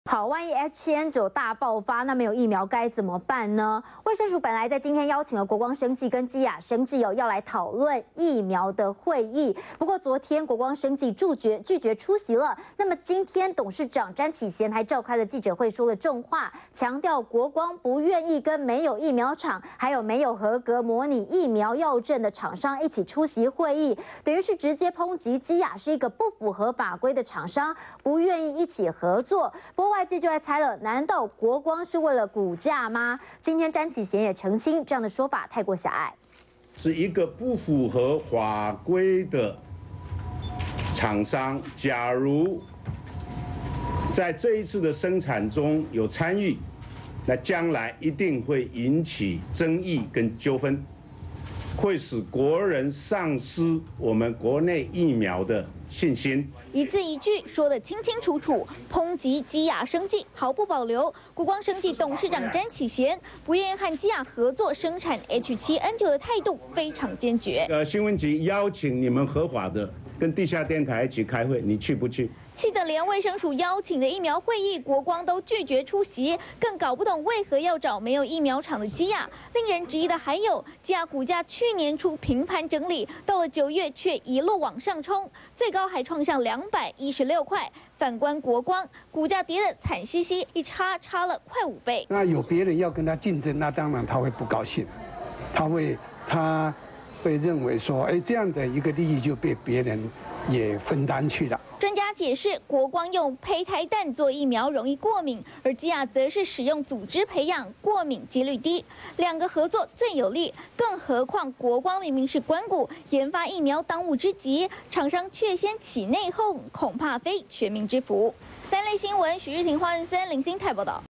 好，万一 H7N9 大爆发，那没有疫苗该怎么办呢？卫生署本来在今天邀请了国光生技跟基亚生技要来讨论疫苗的会议，不过昨天国光生技拒绝出席了。那么今天董事长詹启贤还召开了记者会，说了重话，强调国光不愿意跟没有疫苗厂还有没有合格模拟疫苗药证的厂商一起出席会议，等于是直接抨击基亚是一个不符合法规的厂商，不愿意一起合作。不过外界就在猜了，难道国光是为了股价吗？今天詹启贤也澄清，这样的说法太过狭隘， 是一个不符合法规的厂商，假如在这一次的生产中有参与，那将来一定会引起争议跟纠纷，会使国人丧失我们国内疫苗的信心， 一字一句说得清清楚楚，抨击基亚生技毫不保留。国光生技董事长詹启贤不愿意和基亚合作生产 H7N9 的态度非常坚决。 新闻局邀请你们合法的跟地下电台一起开会，你去不去？ 气得连卫生署邀请的疫苗会议，国光都拒绝出席，更搞不懂为何要找没有疫苗厂的基亚。令人质疑的还有，基亚股价去年初平盘整理，到了9月却一路往上冲，最高还创下216块。反观国光，股价跌得惨兮兮，一差了快5倍。 那有别人要跟他竞争，那当然他会不高兴，他会认为说，这样的一个利益就被别人也分担去了。 专家解释，国光用胚胎蛋做疫苗容易过敏，而基亚则是使用组织培养，过敏几率低，两个合作最有利。更何况国光明明是官股，研发疫苗当务之急，厂商却先起内讧，恐怕非全民之福。3类新闻，许日婷、黄仁森、林兴泰报道。